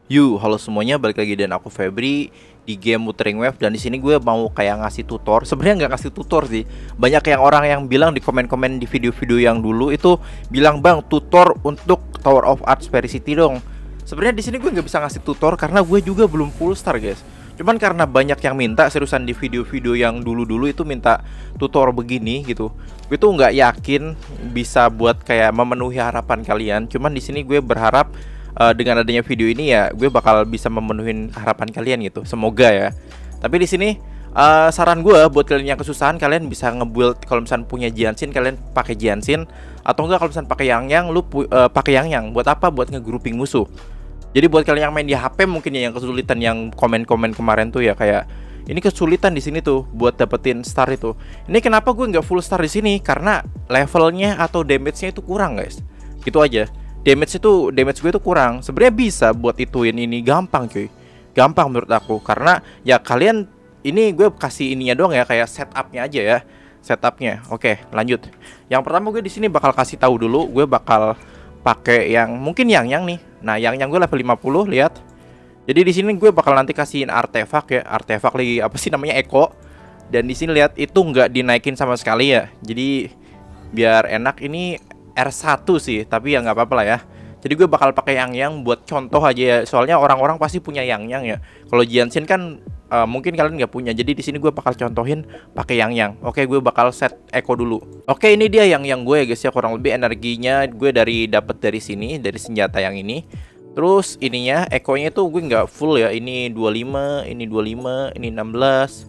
Halo semuanya, balik lagi dan aku Febri di game Wuthering Waves. Dan di sini gue mau kayak ngasih tutor. Sebenarnya nggak ngasih tutor sih. Banyak yang orang yang bilang di komen-komen di video-video yang dulu itu bilang, "Bang, tutor untuk Tower of Art Fairy City dong." Sebenarnya di sini gue nggak bisa ngasih tutor karena gue juga belum full star, guys. Cuman karena banyak yang minta, seriusan di video-video yang dulu-dulu itu minta tutor begini gitu. Gue tuh nggak yakin bisa buat kayak memenuhi harapan kalian. Cuman di sini gue berharap dengan adanya video ini ya gue bakal bisa memenuhi harapan kalian gitu, semoga ya. Tapi di sini saran gue buat kalian yang kesusahan, kalian bisa ngebuild. Kalau misalnya punya Jianxin, kalian pakai Jianxin. Atau enggak, kalau misalnya pakai Yang, lu pakai Yang buat apa? Buat ngegrouping musuh. Jadi buat kalian yang main di HP mungkin ya yang kesulitan, yang komen-komen kemarin tuh ya kayak ini kesulitan di sini tuh buat dapetin star itu. Ini kenapa gue nggak full star di sini? Karena levelnya atau damage-nya itu kurang, guys. Gitu aja. Damage gue itu kurang. Sebenarnya bisa buat ituin ini, gampang cuy. Gampang menurut aku karena ya kalian ini gue kasih ininya doang ya, kayak setupnya aja ya. Setupnya. Oke, lanjut. Yang pertama gue di sini bakal kasih tahu dulu, gue bakal pakai yang mungkin yang nih. Nah, yang gue level 50, lihat. Jadi di sini gue bakal nanti kasihin artefak ya, artefak lagi apa sih namanya, Echo. Dan di sini lihat itu nggak dinaikin sama sekali ya. Jadi biar enak, ini R1 sih, tapi ya nggak apa-apa lah ya. Jadi gue bakal pakai yang buat contoh aja ya. Soalnya orang-orang pasti punya yang ya. Kalau Jianxin kan mungkin kalian nggak punya. Jadi di sini gue bakal contohin pakai yang. Oke, gue bakal set Echo dulu. Oke, ini dia yang gue ya guys ya. Kurang lebih energinya gue dapat dari sini, dari senjata yang ini. Terus ininya Echo-nya tuh gue nggak full ya. Ini 25, ini 25, ini 16,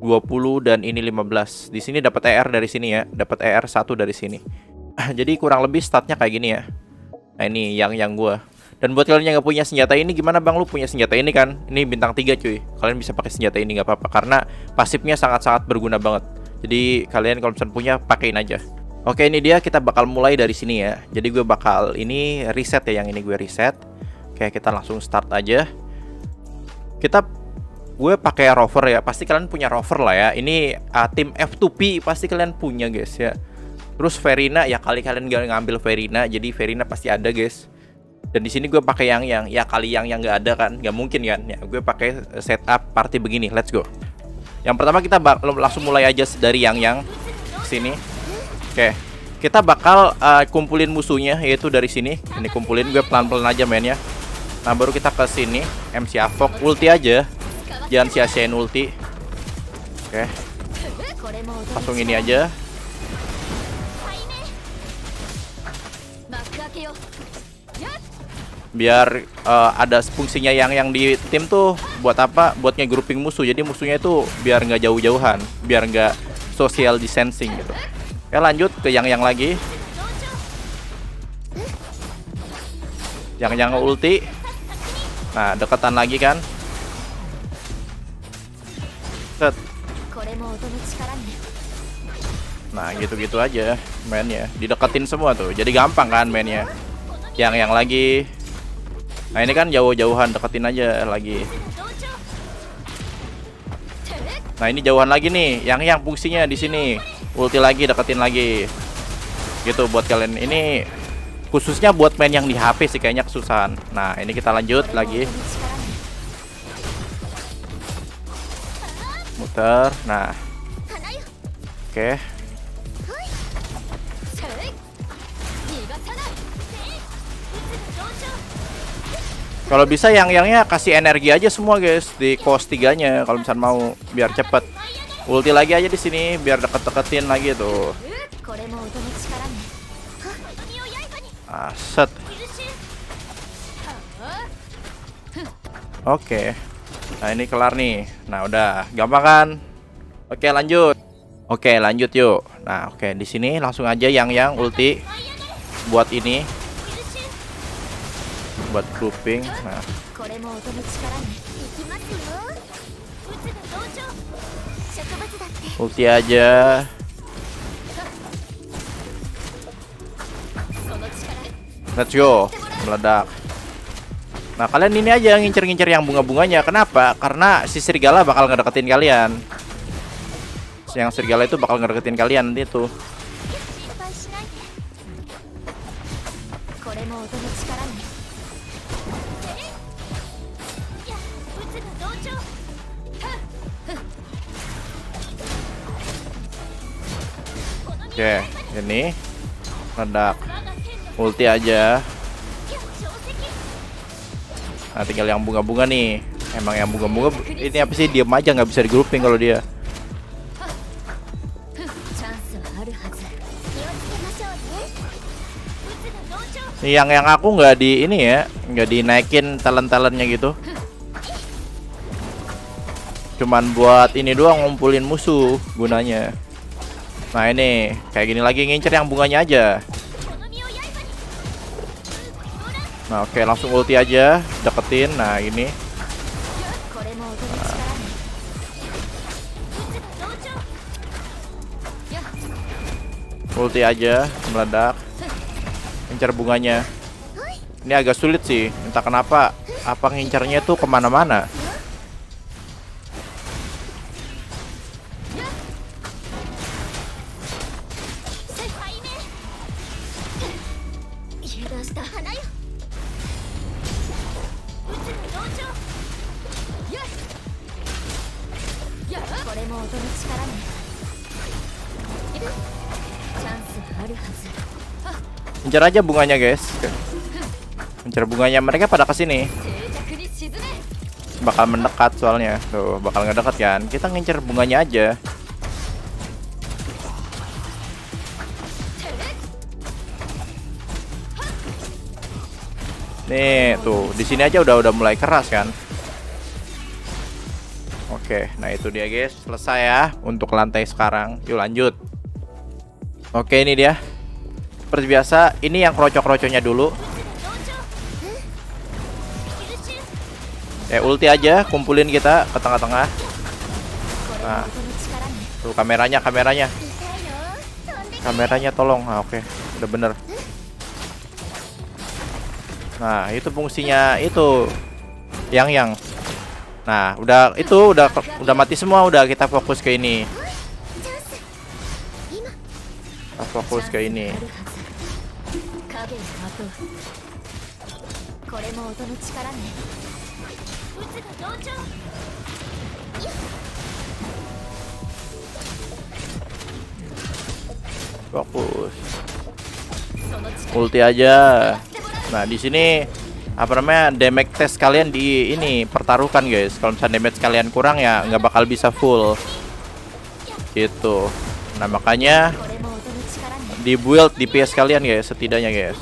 20 dan ini 15. Di sini dapat ER dari sini ya. Dapat ER 1 dari sini. Jadi kurang lebih statnya kayak gini ya. Nah, ini yang gue. Dan buat kalian yang nggak punya senjata ini, gimana bang? Lu punya senjata ini kan? Ini bintang 3 cuy. Kalian bisa pakai senjata ini nggak apa-apa karena pasifnya sangat-sangat berguna banget. Jadi kalian kalau misalnya punya, pakein aja. Oke, ini dia, kita bakal mulai dari sini ya. Jadi gue bakal ini reset ya, yang ini gue reset. Oke, kita langsung start aja. Gue pakai rover ya. Pasti kalian punya rover lah ya. Ini tim F2P pasti kalian punya guys ya. Terus Verina ya, kali kalian gak ngambil Verina, jadi Verina pasti ada guys. Dan di sini gue pakai yang ya, kali yang nggak ada kan, nggak mungkin kan ya. Gue pakai setup party begini, let's go. Yang pertama kita langsung mulai aja dari yang sini. Oke, kita bakal kumpulin musuhnya, yaitu dari sini. Ini kumpulin, gue pelan-pelan aja mainnya. Nah, baru kita ke sini, MC Avok, ulti aja, jangan sia-siain ulti. Oke, langsung ini aja. Biar ada fungsinya yang di tim tuh buat apa? Buat nge-grouping musuh. Jadi musuhnya itu biar nggak jauh-jauhan, biar nggak social distancing gitu. Oke, lanjut ke yang lagi. Yang ulti. Nah, deketan lagi kan. Set. Nah, gitu-gitu aja mainnya. Dideketin semua tuh. Jadi gampang kan mainnya. Yang lagi. Nah, ini kan jauh-jauhan, deketin aja lagi. Nah, ini jauhan lagi nih. Yang fungsinya di sini. Ulti lagi, deketin lagi. Gitu buat kalian. Ini khususnya buat main yang di HP sih kayaknya kesusahan. Nah, ini kita lanjut lagi. Muter. Nah. Oke. Kalau bisa yang-yangnya kasih energi aja semua guys di cost 3-nya kalau misalnya mau biar cepet. Ulti lagi aja di sini biar deket-deketin lagi tuh. Set. Oke. Nah, ini kelar nih. Nah, udah gampang kan? Oke, lanjut. Oke, lanjut yuk. Nah, oke, di sini langsung aja yang ulti buat ini. Buat grouping. Nah, ulti aja. Let's go, meledak. Nah, kalian ini aja ngincer-ngincer yang bunga-bunganya. Kenapa? Karena si serigala bakal ngedeketin kalian. Yang serigala itu bakal ngedeketin kalian nanti tuh. Oke, ini meledak. Ulti aja. Nah, tinggal yang bunga-bunga nih. Emang yang bunga-bunga ini apa sih, diem aja nggak bisa di grouping kalau dia. Yang aku nggak di ini ya, nggak dinaikin talent-talentnya gitu. Cuman buat ini doang, ngumpulin musuh gunanya. Nah ini kayak gini lagi, ngincer yang bunganya aja. Nah oke, langsung ulti aja, deketin. Nah ini. Ulti aja, meledak. Ngincer bunganya. Ini agak sulit sih, entah kenapa. Apa ngincernya tuh kemana-mana. Incer aja bunganya guys. Incer bunganya, mereka pada kesini. Bakal mendekat soalnya. Tuh, bakal ngedekat kan. Kita ngincer bunganya aja. Nih, tuh, di sini aja udah mulai keras kan. Oke, nah itu dia guys. Selesai ya untuk lantai sekarang. Yuk lanjut. Oke, ini dia. Seperti biasa, ini yang kroco-kroconya dulu. Ulti aja, kumpulin kita ke tengah-tengah. Nah, tuh kameranya. Kameranya tolong. Nah, oke, udah bener. Nah, itu fungsinya itu. Yang. Nah, udah itu udah mati semua, udah kita fokus ke ini. Kita fokus ke ini. Fokus. Ulti aja. Nah, di sini apa namanya, damage test kalian di ini pertaruhkan guys. Kalau misalnya damage kalian kurang ya nggak bakal bisa full gitu. Nah makanya di build DPS kalian guys, setidaknya guys.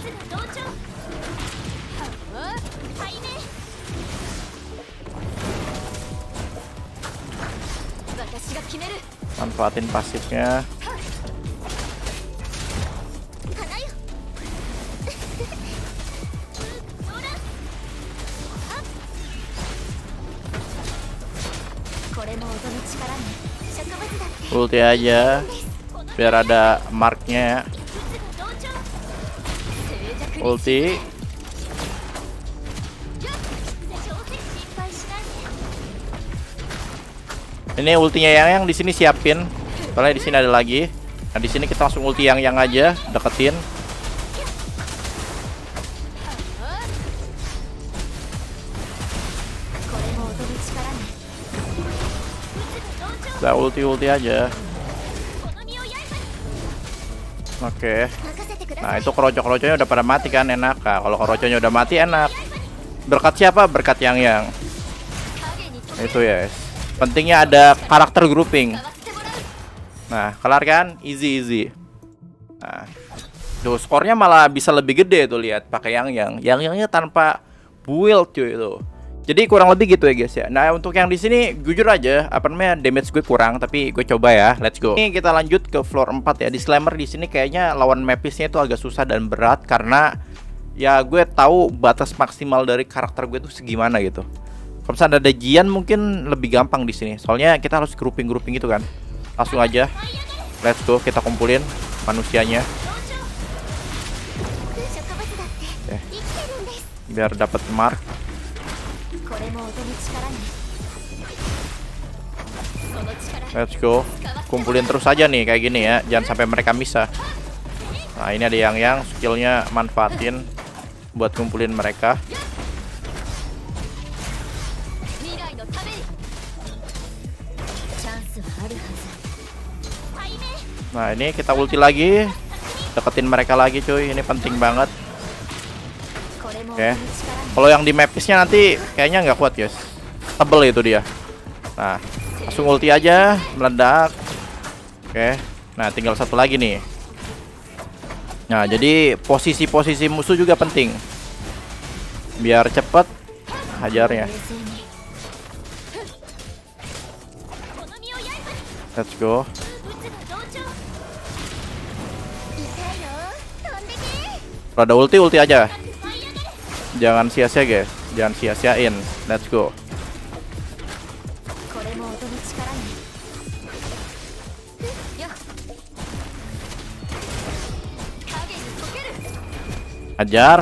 Manfaatin pasifnya. Ulti aja biar ada marknya. Ulti. Ini ultinya yang di sini siapin. Soalnya di sini ada lagi. Nah, di sini kita langsung ulti yang aja, deketin. Udah ulti aja. Oke. Nah, itu kroco-kroconya udah pada mati kan, enak. Nah, kalau kroconya udah mati enak. Berkat siapa? Berkat yang. Itu ya. Pentingnya ada karakter grouping. Nah, kelar kan? Easy. Nah, tuh skornya malah bisa lebih gede tuh, lihat pakai yang tanpa build cuy itu. Jadi kurang lebih gitu ya guys ya. Nah, untuk yang di sini jujur aja apa namanya, damage gue kurang, tapi gue coba ya. Let's go. Ini kita lanjut ke floor 4 ya. Disclaimer, di sini kayaknya lawan Mapisnya itu agak susah dan berat karena ya gue tahu batas maksimal dari karakter gue tuh segimana gitu. Kalau misalnya ada Jian mungkin lebih gampang di sini. Soalnya kita harus grouping gitu kan. Langsung aja. Let's go, kita kumpulin manusianya. Biar dapat mark. Let's go. Kumpulin terus aja nih kayak gini ya. Jangan sampai mereka misah. Nah, ini ada yang skillnya manfaatin buat kumpulin mereka. Nah ini kita ulti lagi, deketin mereka lagi cuy, ini penting banget. Oke, kalau yang di mapisnya nanti kayaknya nggak kuat guys, tebel itu dia. Nah langsung ulti aja, meledak. Oke, nah tinggal satu lagi nih. Nah jadi posisi-posisi musuh juga penting, biar cepet hajarnya. Let's go. Kalau ada ulti, ulti aja. Jangan sia-sia guys, jangan sia-siain. Let's go. Ajar.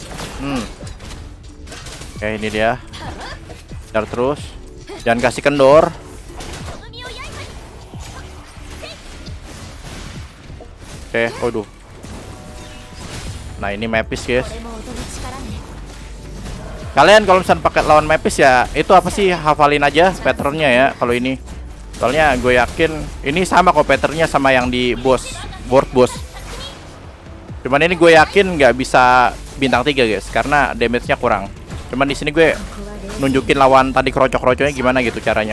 Oke ini dia. Ajar terus. Jangan kasih kendor. Oke, waduh. Nah ini Mapis guys. Kalian kalau misalnya pakai lawan Mapis ya, itu apa sih, hafalin aja patternnya ya kalau ini. Soalnya gue yakin ini sama kok patternnya sama yang di board boss. Cuman ini gue yakin nggak bisa bintang 3 guys, karena damage-nya kurang. Cuman di sini gue nunjukin lawan tadi kerocok-kerocoknya gimana gitu caranya.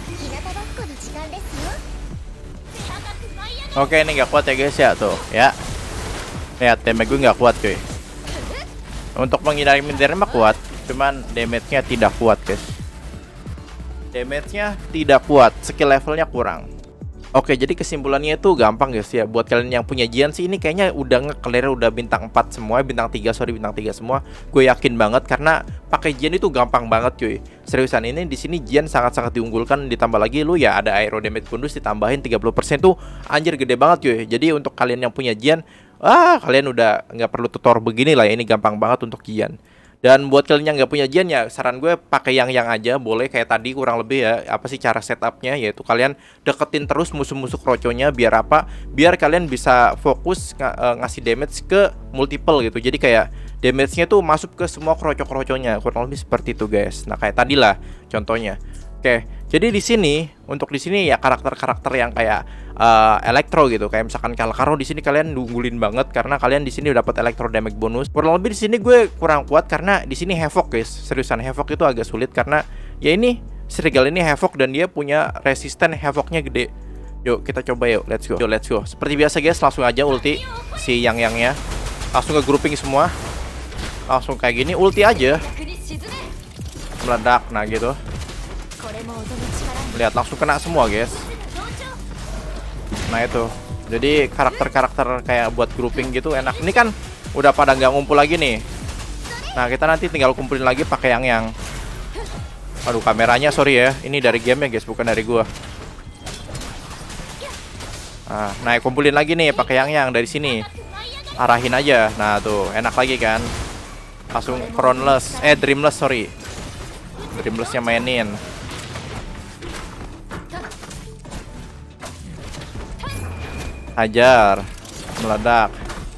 Oke ini nggak kuat ya guys ya, tuh ya. Lihat damage gue nggak kuat cuy. Untuk menghindari mah kuat, cuman damage-nya tidak kuat guys. Damage-nya tidak kuat, skill levelnya kurang. Oke jadi kesimpulannya itu gampang guys ya. Buat kalian yang punya Jian sih, ini kayaknya udah nge-clear, udah bintang 4 semua, bintang 3 semua. Gue yakin banget karena pakai Jian itu gampang banget cuy. Seriusan, ini di sini Jian sangat-sangat diunggulkan. Ditambah lagi lu ya ada aero damage bonus ditambahin 30% tuh anjir gede banget cuy. Jadi untuk kalian yang punya Jian, kalian udah nggak perlu tutor begini lah ya. Ini gampang banget untuk Jian. Dan buat kalian yang nggak punya Jian ya, saran gue pakai yang aja boleh, kayak tadi kurang lebih ya. Apa sih cara setupnya, yaitu kalian deketin terus musuh-musuh kroconya. Biar apa? Biar kalian bisa fokus ngasih damage ke multiple gitu. Jadi kayak damage-nya tuh masuk ke semua kroco-kroconya. Kurang lebih seperti itu guys. Nah kayak tadi lah contohnya. Oke, jadi di sini untuk di sini ya karakter-karakter yang kayak elektro gitu, kayak misalkan Kalkaro di sini kalian nunggulin banget karena kalian di sini udah dapat elektro damage bonus. Kurang lebih di sini gue kurang kuat karena di sini Havoc guys. Seriusan Havoc itu agak sulit karena ya ini Serigala ini Havoc dan dia punya resisten Havocnya gede. Yuk kita coba yuk, let's go. Yo, let's go. Seperti biasa guys, langsung aja ulti si yang-yangnya. Langsung ke grouping semua. Langsung kayak gini, ulti aja. Meledak, nah gitu. Lihat langsung kena semua guys. Nah itu, jadi karakter-karakter kayak buat grouping gitu enak. Ini kan udah pada nggak ngumpul lagi nih. Nah kita nanti tinggal kumpulin lagi pakai yang. Aduh kameranya sorry ya, ini dari game ya guys, bukan dari gua. Nah kumpulin lagi nih pakai yang dari sini. Arahin aja. Nah tuh enak lagi kan. Langsung Crownless, Dreamless sorry. Dreamlessnya mainin. Hajar, meledak.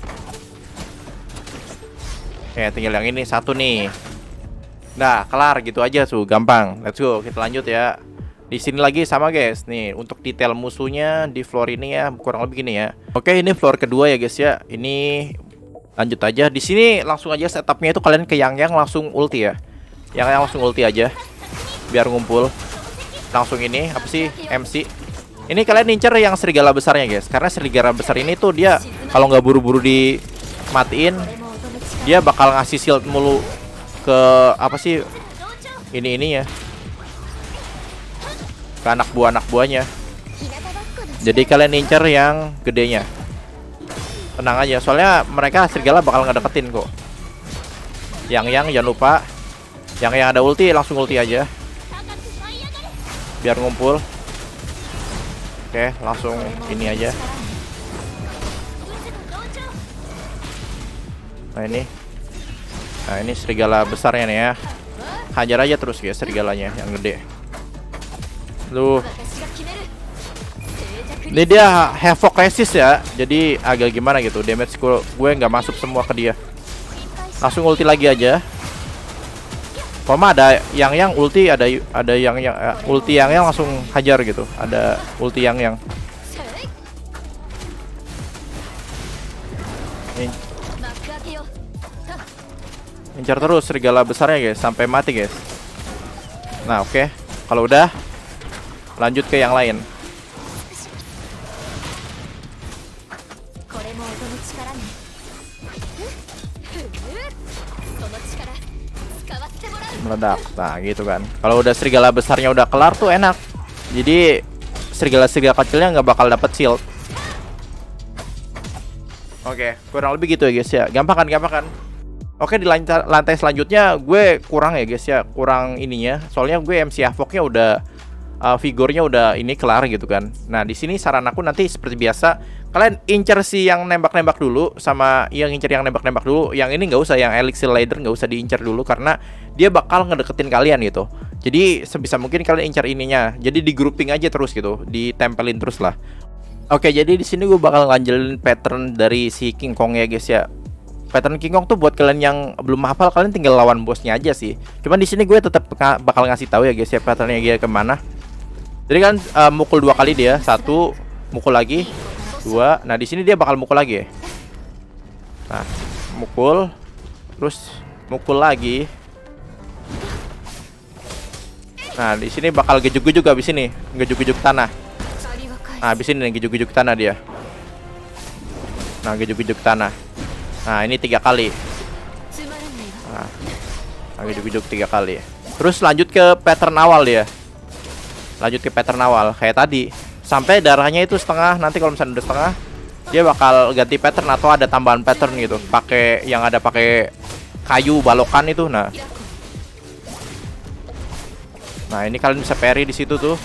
Oke tinggal yang ini satu nih. Nah kelar gitu aja tuh, gampang. Let's go, kita lanjut ya. Di sini lagi sama guys. Nih untuk detail musuhnya di floor ini ya, kurang lebih gini ya. Oke ini floor kedua ya guys ya. Ini lanjut aja. Di sini langsung aja setupnya itu kalian ke yang langsung ulti ya. Yang langsung ulti aja biar ngumpul. Langsung ini apa sih MC. Ini kalian incer yang serigala besarnya guys, karena serigala besar ini tuh dia kalau nggak buru-buru dimatiin, dia bakal ngasih shield mulu ke apa sih ini ya, ke anak buahnya. Jadi kalian incer yang gedenya, tenang aja, soalnya mereka serigala bakal ngedeketin kok. Yang jangan lupa, yang ada ulti langsung ulti aja, biar ngumpul. Oke, langsung ini aja. Nah ini serigala besarnya nih ya. Hajar aja terus guys serigalanya yang gede. Lu. Ini dia Havoc resist ya. Jadi agak gimana gitu. Damage gue nggak masuk semua ke dia. Langsung ulti lagi aja. Poma ada yang ulti, ada yang ulti yang langsung hajar gitu. Ada ulti yang. Incar terus serigala besarnya guys sampai mati guys. Nah oke. Kalau udah lanjut ke yang lain. Meledak. Nah gitu kan. Kalau udah serigala besarnya udah kelar tuh enak. Jadi serigala-serigala kecilnya nggak bakal dapet shield. Oke, kurang lebih gitu ya guys ya. Gampang kan? Oke, di lantai selanjutnya gue kurang ya guys ya. Kurang ininya. Soalnya gue MC Havok-nya udah figurnya udah ini kelar gitu kan. Nah, di sini saran aku nanti seperti biasa, kalian incer si yang nembak-nembak dulu sama yang incer yang nembak-nembak dulu. Yang ini nggak usah, yang Elixir Leader nggak usah diincer dulu karena dia bakal ngedeketin kalian gitu. Jadi sebisa mungkin kalian incer ininya. Jadi di grouping aja terus gitu, ditempelin terus lah. Oke, jadi di sini gue bakal nganjelin pattern dari si King Kong ya guys ya. Pattern King Kong tuh buat kalian yang belum hafal, kalian tinggal lawan bosnya aja sih. Cuman di sini gue tetap bakal ngasih tahu ya guys ya patternnya dia kemana. Jadi kan mukul 2 kali dia, 1 mukul lagi, 2. Nah di sini dia bakal mukul lagi. Nah mukul, terus mukul lagi. Nah di sini bakal gejuk-gejuk abis ini, gejuk-gejuk tanah. Nah abis ini gejuk-gejuk tanah dia. Nah gejuk-gejuk tanah. Nah ini 3 kali. Nah gejuk-gejuk 3 kali. Terus lanjut ke pattern awal dia. Lanjut ke pattern awal kayak tadi sampai darahnya itu setengah. Nanti kalau misalnya udah setengah dia bakal ganti pattern atau ada tambahan pattern gitu. Pakai yang ada pakai kayu balokan itu. Nah ini kalian bisa parry di situ tuh.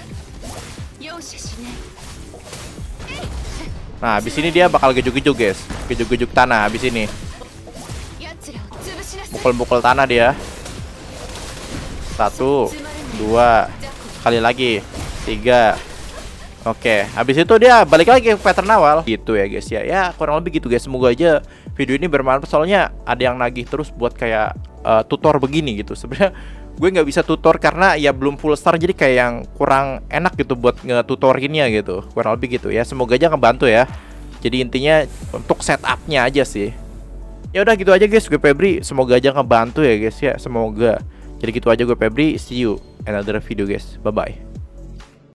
Nah habis ini dia bakal gejuk-gejuk guys. Gejuk-gejuk tanah habis ini. Mukul-mukul tanah dia. 1, 2 kali lagi, 3. Oke, habis itu dia balik lagi ke pattern awal. Gitu ya guys ya. Ya kurang lebih gitu guys. Semoga aja video ini bermanfaat. Soalnya ada yang nagih terus buat kayak tutor begini gitu. Sebenarnya gue nggak bisa tutor karena ya belum full star. Jadi kayak yang kurang enak gitu buat ngetutorinnya gitu. Kurang lebih gitu ya. Semoga aja ngebantu ya. Jadi intinya untuk setupnya aja sih. Ya udah gitu aja guys. Gue Febri. Semoga aja ngebantu ya guys ya. Semoga. Jadi gitu aja gue Febri. See you another video guys. Bye bye.